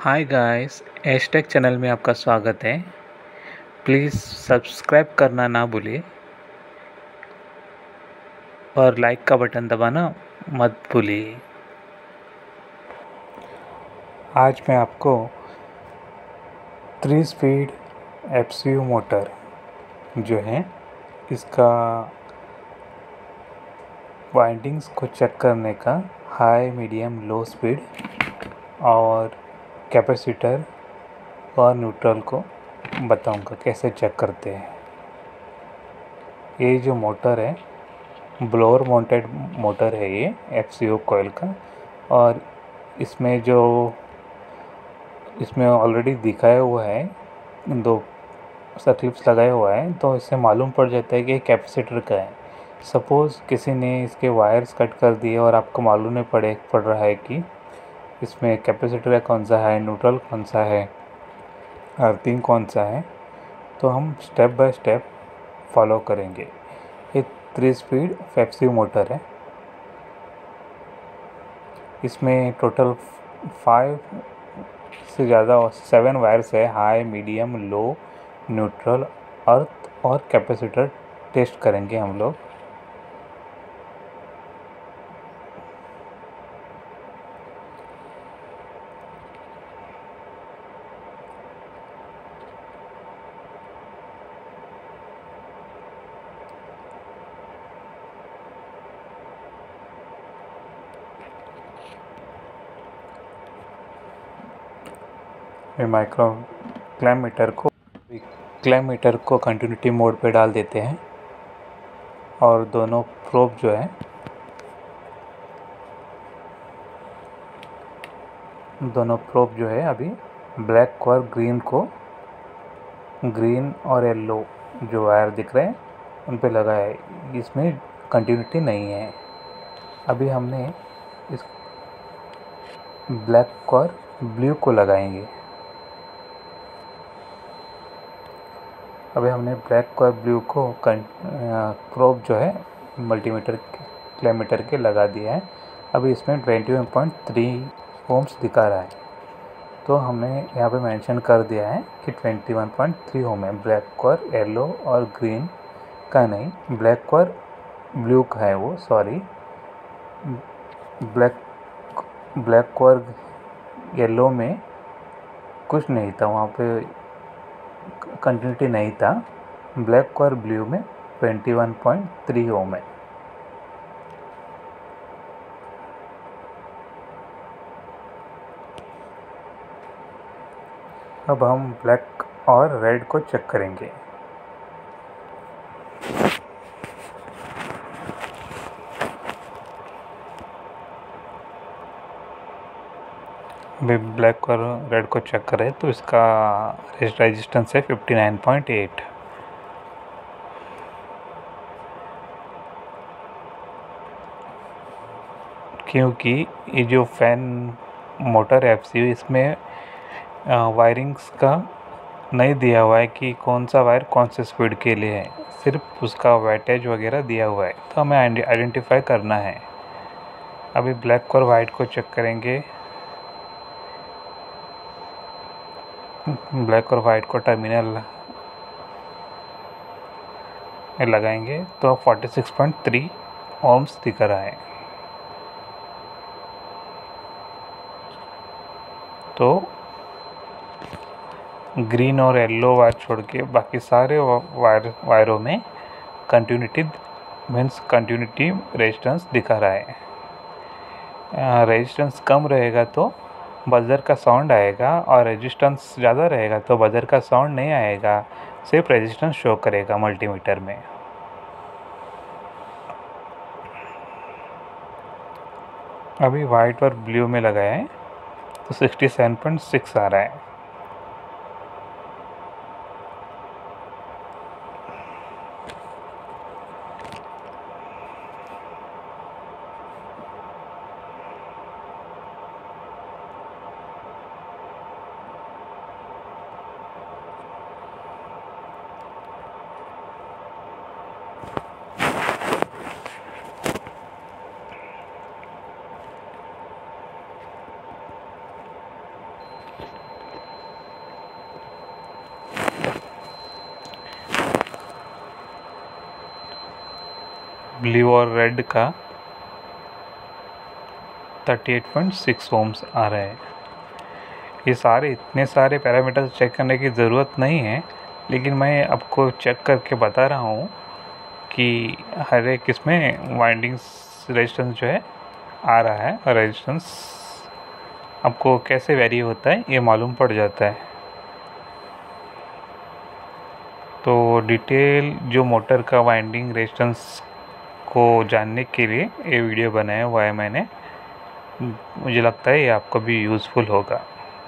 Hi guys, एशटेक channel में आपका स्वागत है। प्लीज़ सब्सक्राइब करना ना भूलिए और लाइक का बटन दबाना मत भूलिए। आज मैं आपको 3 स्पीड एफसीयू मोटर जो है इसका वाइंडिंग्स को चेक करने का हाई, मीडियम, लो स्पीड और कैपेसिटर और न्यूट्रल को बताऊंगा कैसे चेक करते हैं। ये जो मोटर है ब्लोअर माउंटेड मोटर है, ये एफसीयू कॉइल का। और इसमें ऑलरेडी दिखाया हुआ है, 2 सर्किल्स लगाए हुआ है, तो इससे मालूम पड़ जाता है कि कैपेसिटर का है। सपोज़ किसी ने इसके वायर्स कट कर दिए और आपको मालूम नहीं पड़ रहा है कि इसमें कैपेसिटर कौन सा है, न्यूट्रल कौन सा है, अर्थिंग कौन सा है, तो हम स्टेप बाय स्टेप फॉलो करेंगे। ये 3 स्पीड एफसीयू मोटर है। इसमें टोटल 5 से ज़्यादा 7 वायर्स है। High, medium, low, neutral, earth और कैपेसिटर टेस्ट करेंगे हम लोग। माइक्रो क्लैम मीटर को कंटिन्यूटी मोड पे डाल देते हैं और दोनों प्रोब जो है अभी ब्लैक और ग्रीन और येलो जो वायर दिख रहे हैं उन पे लगा है। इसमें कंटिन्यूटी नहीं है। अभी हमने इस ब्लैक और ब्लू को लगाएंगे। अभी हमने ब्लैक और ब्लू को प्रोब जो है मल्टीमीटर क्लैमीटर के लगा दिया है। अभी इसमें 21.3 ओम्स दिखा रहा है, तो हमने यहाँ पे मेंशन कर दिया है कि 21.3 ओम है। ब्लैक और येलो और ग्रीन का नहीं, ब्लैक और ब्लू का है वो, सॉरी। ब्लैक और येलो में कुछ नहीं था, वहाँ पे कंटिन्यूटी नहीं था। ब्लैक और ब्लू में 21.3 ओम है। अब हम ब्लैक और रेड को चेक करेंगे। अभी ब्लैक और रेड को चेक करें तो इसका रेजिस्टेंस है 59.8। क्योंकि ये जो फैन मोटर है एफसीयू, इसमें वायरिंग्स का नहीं दिया हुआ है कि कौन सा वायर कौन से स्पीड के लिए है, सिर्फ उसका वेटेज वगैरह दिया हुआ है, तो हमें आइडेंटिफाई करना है। अभी ब्लैक और वाइट को चेक करेंगे। ब्लैक और वाइट को टर्मिनल में लगाएंगे तो 46.3 ओम्स दिख रहा है। तो ग्रीन और येलो वायर छोड़ के बाकी सारे वायरों में कंटिन्यूटी रेजिस्टेंस दिखा रहा है। रेजिस्टेंस कम रहेगा तो बजर का साउंड आएगा और रेजिस्टेंस ज़्यादा रहेगा तो बजर का साउंड नहीं आएगा, सिर्फ रेजिस्टेंस शो करेगा मल्टीमीटर में। अभी वाइट और ब्लू में लगाया है तो 67.6 आ रहा है। ब्लू और रेड का 38.6 ओम्स आ रहा है। ये इतने सारे पैरामीटर्स चेक करने की ज़रूरत नहीं है, लेकिन मैं आपको चेक करके बता रहा हूँ कि हर एक इसमें वाइंडिंग्स रेजिस्टेंस जो है आ रहा है, और रेजिस्टेंस आपको कैसे वेरी होता है ये मालूम पड़ जाता है। तो डिटेल जो मोटर का वाइंडिंग रेजिस्टेंस को जानने के लिए ये वीडियो बनाया हुआ है मैंने। मुझे लगता है ये आपको भी यूज़फुल होगा।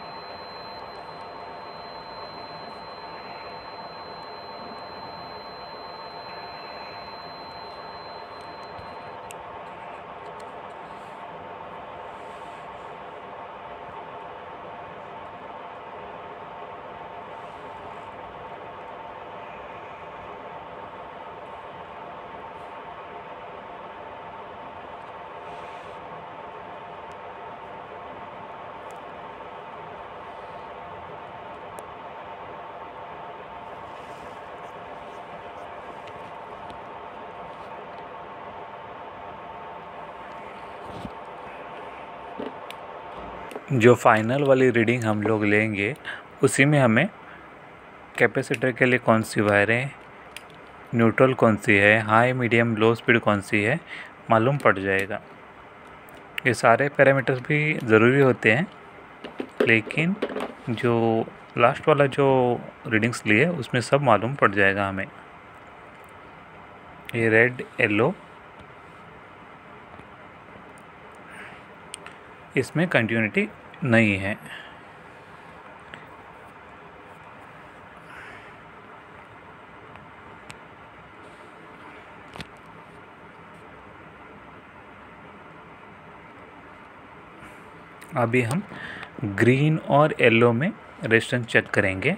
जो फाइनल वाली रीडिंग हम लोग लेंगे उसी में हमें कैपेसिटर के लिए कौन सी वायर है, न्यूट्रल कौन सी है, हाई मीडियम लो स्पीड कौन सी है मालूम पड़ जाएगा। ये सारे पैरामीटर्स भी ज़रूरी होते हैं, लेकिन जो लास्ट वाला जो रीडिंग्स लिए उसमें सब मालूम पड़ जाएगा हमें। ये रेड येलो, इसमें कंटिन्यूटी नहीं है। अभी हम ग्रीन और येलो में रेजिस्टेंस चेक करेंगे।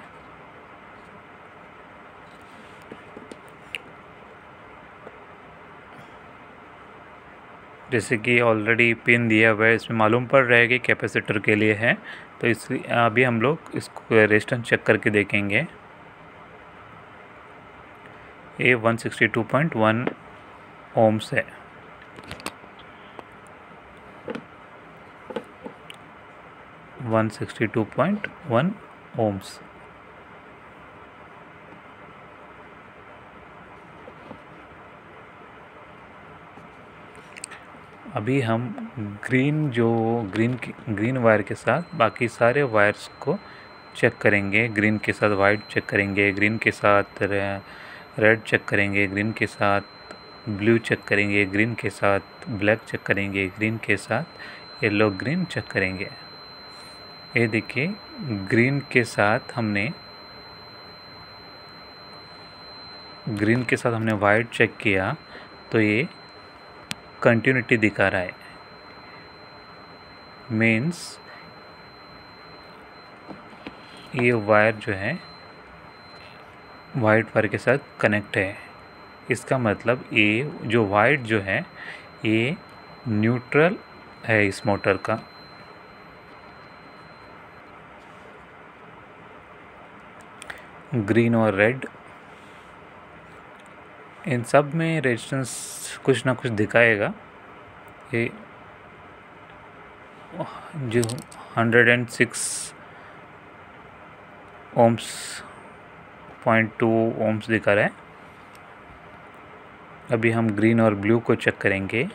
जैसे कि ऑलरेडी पिन दिया हुआ है, इसमें मालूम पड़ रहा है कि कैपेसिटर के लिए है, तो इस अभी हम लोग इसको रेजिस्टेंस चेक करके देखेंगे। ये 162.1 ओम्स है। ओम्स। अभी हम ग्रीन वायर के साथ बाकी सारे वायर्स को चेक करेंगे। ग्रीन के साथ वाइट चेक करेंगे, ग्रीन के साथ रेड चेक करेंगे, ग्रीन के साथ ब्लू चेक करेंगे, ग्रीन के साथ ब्लैक चेक करेंगे, ग्रीन के साथ येलो ग्रीन चेक करेंगे। ये देखिए, ग्रीन के साथ हमने वाइट चेक किया तो ये कंटिन्यूटी दिखा रहा है। मीन्स ये वायर जो है वाइट वायर के साथ कनेक्ट है। इसका मतलब ये जो वाइट जो है ये न्यूट्रल है इस मोटर का। ग्रीन और रेड, इन सब में रेजिस्टेंस कुछ ना कुछ दिखाएगा। ये जो 106 ओम्स 0.2 ओम्स दिखा रहा है। अभी हम ग्रीन और ब्लू को चेक करेंगे।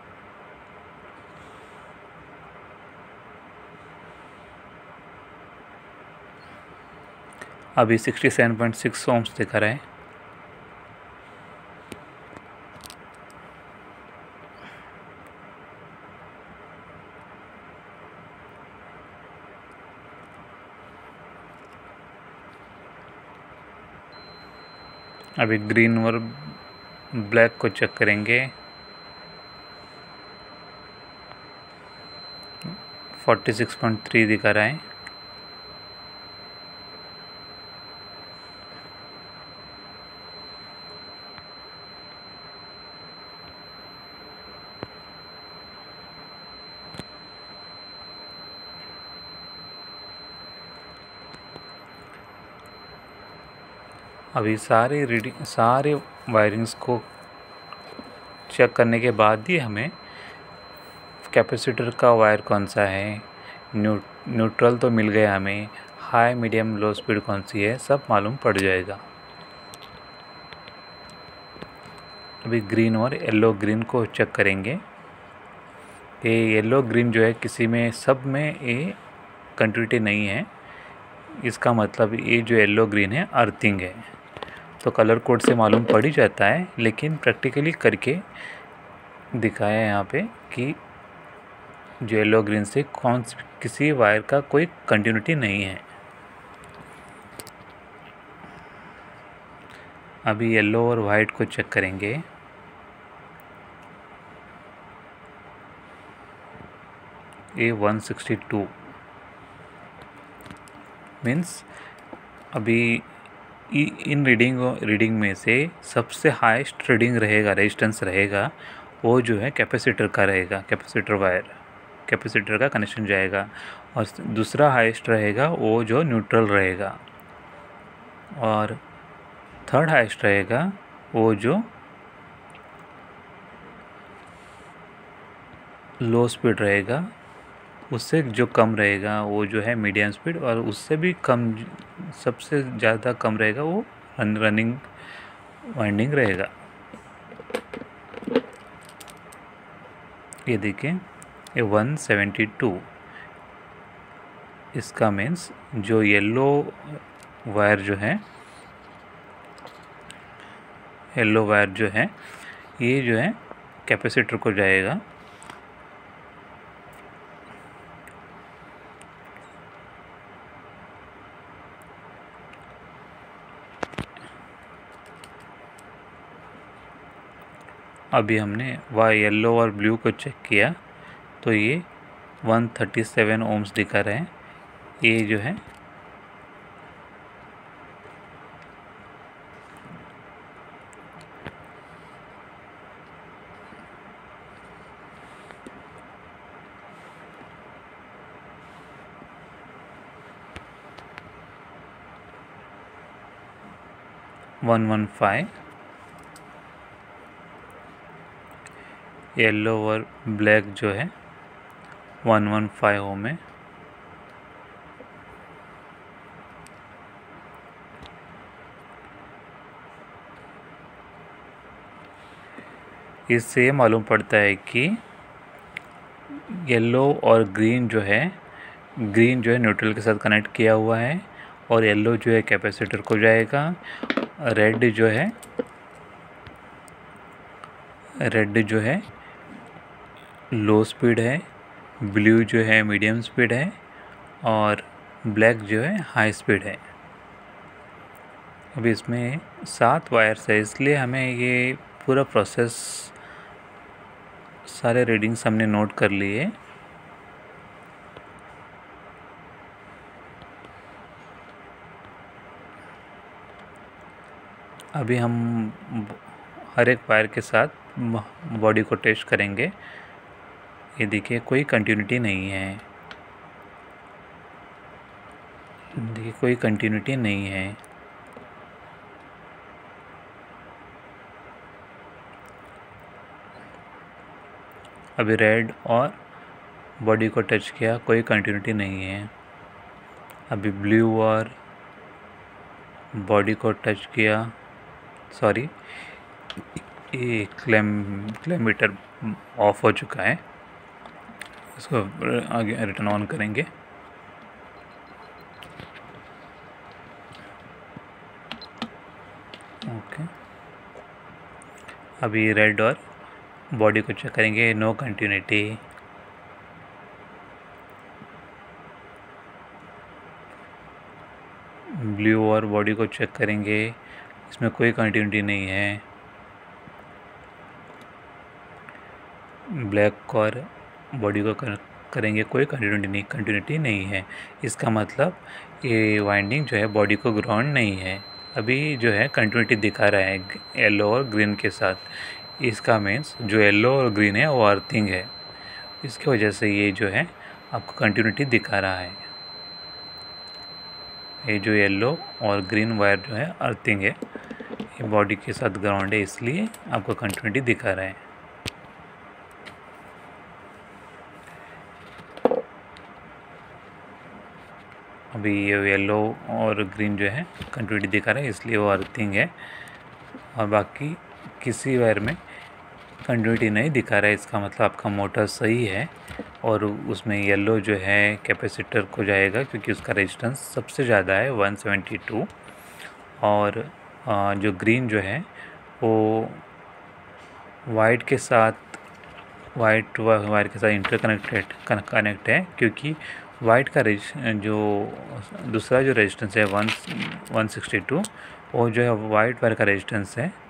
अभी 67.6 ओम्स दिखा रहा है। अभी ग्रीन और ब्लैक को चेक करेंगे। 46.3 दिखा रहा है। अभी सारे वायरिंग्स को चेक करने के बाद ही हमें कैपेसिटर का वायर कौन सा है, न्यूट्रल तो मिल गया, हमें हाई मीडियम लो स्पीड कौन सी है सब मालूम पड़ जाएगा। अभी ग्रीन और येलो ग्रीन को चेक करेंगे। ये येलो ग्रीन जो है किसी में सब में ये कंटिन्यूटी नहीं है, इसका मतलब ये जो येलो ग्रीन है अर्थिंग है। तो कलर कोड से मालूम पड़ ही जाता है, लेकिन प्रैक्टिकली करके दिखाया है यहाँ पे कि जो येलो ग्रीन से किसी वायर का कोई कंटिन्यूटी नहीं है। अभी येलो और वाइट को चेक करेंगे। ये 162 मीन्स अभी इन रीडिंग में से सबसे हाईएस्ट रीडिंग रहेगा, रेजिस्टेंस रहेगा, वो जो है कैपेसिटर का रहेगा। कैपेसिटर वायर, कैपेसिटर का कनेक्शन जाएगा। और दूसरा हाईएस्ट रहेगा वो जो न्यूट्रल रहेगा, और थर्ड हाईएस्ट रहेगा वो जो लो स्पीड रहेगा। उससे जो कम रहेगा वो जो है मीडियम स्पीड, और उससे भी कम, सबसे ज़्यादा कम रहेगा वो रनिंग वाइंडिंग रहेगा। ये देखिए ये 172, इसका मीन्स जो येलो वायर जो है, येलो वायर जो है ये जो है कैपेसिटर को जाएगा। अभी हमने वह येलो और ब्लू को चेक किया तो ये 137 ओम्स दिखा रहे हैं। ये जो है येलो और ब्लैक जो है 115 ओम है। इससे ये मालूम पड़ता है कि येलो और ग्रीन जो है, ग्रीन जो है न्यूट्रल के साथ कनेक्ट किया हुआ है, और येलो जो है कैपेसिटर को जाएगा। रेड जो है लो स्पीड है, ब्लू जो है मीडियम स्पीड है, और ब्लैक जो है हाई स्पीड है। अभी इसमें 7 वायर्स है, इसलिए हमें ये पूरा प्रोसेस, सारे रीडिंग्स हमने नोट कर लिए। अभी हम हर एक वायर के साथ बॉडी को टेस्ट करेंगे। ये देखिए कोई कंटिन्यूटी नहीं है, देखिए कोई कंटिन्यूटी नहीं है। अभी रेड और बॉडी को टच किया, कोई कंटिन्यूटी नहीं है। अभी ब्लू और बॉडी को टच किया, सॉरी ये क्लैमीटर ऑफ हो चुका है, इसको आगे रिटर्न ऑन करेंगे। ओके, अभी रेड और बॉडी को चेक करेंगे, नो कंटिन्यूटी। ब्लू और बॉडी को चेक करेंगे, इसमें कोई कंटिन्यूटी नहीं है। ब्लैक और बॉडी को करेंगे, कोई कंटिन्यूटी नहीं है। इसका मतलब ये वाइंडिंग जो है बॉडी को ग्राउंड नहीं है। अभी जो है कंटिन्यूटी दिखा रहा है येलो और ग्रीन के साथ। इसका मीन्स जो येलो और ग्रीन है वो अर्थिंग है, इसकी वजह से ये जो है आपको कंटिन्यूटी दिखा रहा है। ये जो येलो और ग्रीन वायर जो है अर्थिंग है, ये बॉडी के साथ ग्राउंड है, इसलिए आपको कंटिन्यूटी दिखा रहा है। अभी ये येलो और ग्रीन जो है कंटिन्यूटी दिखा रहा है, इसलिए वो अर्थिंग है, और बाकी किसी वायर में कंटिन्यूटी नहीं दिखा रहा है। इसका मतलब आपका मोटर सही है, और उसमें येलो जो है कैपेसिटर को जाएगा क्योंकि उसका रेजिस्टेंस सबसे ज़्यादा है 172, और जो ग्रीन जो है वो वाइट के साथ वायर के साथ कनेक्ट है, क्योंकि वाइट का जो दूसरा जो रेजिस्टेंस है 162, वो जो है वाइट वायर का रेजिस्टेंस है